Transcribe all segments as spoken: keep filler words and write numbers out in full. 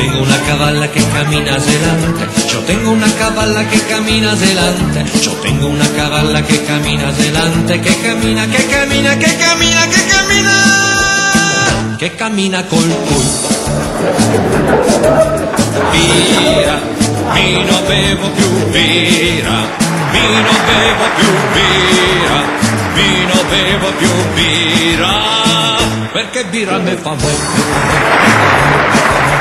tengo una cavalla che cammina zelante, yo tengo una cavalla che cammina zelante, yo tengo una cavalla che cammina zelante, che cammina, che cammina, che cammina, che cammina, che cammina col cul. Birra, mi non bevo più birra, mi non bevo più birra, mi non bevo più birra, perché birra me fa male.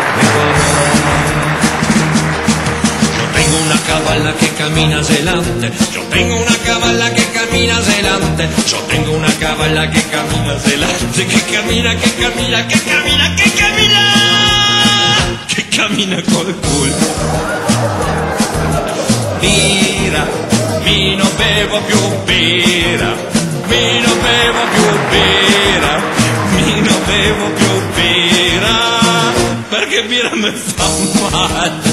Yo tengo una cavalla che cammina zelante, yo tengo una cavalla che cammina zelante, yo tengo una cavalla che cammina zelante, che cammina, che cammina, che cammina, che cammina, che cammina col culo. Birra, mi non bevo più birra, mi non bevo più birra, mi non bevo più birra, perché birra mi fa male.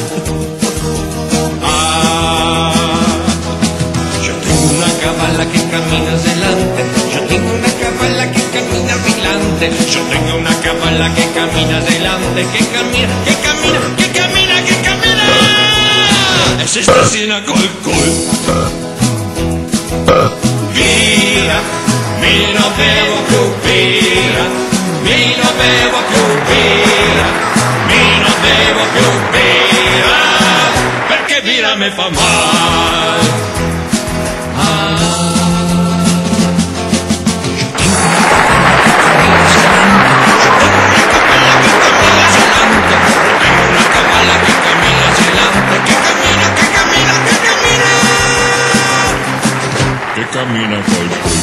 Cavalla che cammina zelante, yo tengo una cavalla che cammina zelante, yo tengo una cavalla che cammina zelante, che cammina, che cammina, che cammina, che cammina, e se stasera col cul. Birra, mi non bevo più birra, mi non bevo più birra, mi non bevo più birra, perché birra mi fa male. Cammina col culo.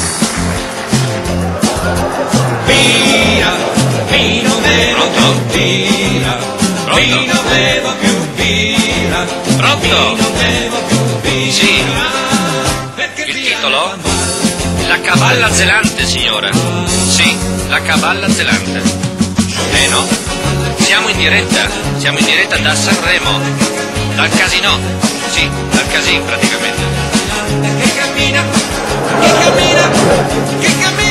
Birra, mi non bevo più birra, mi non bevo più birra, mi non bevo più birra. Sì. Il titolo? La cavalla zelante, signora. Sì, la cavalla zelante. Eh no? Siamo in diretta, siamo in diretta da Sanremo, dal casino. Sì, dal casino praticamente. Che cammina, che cammina, che cammina.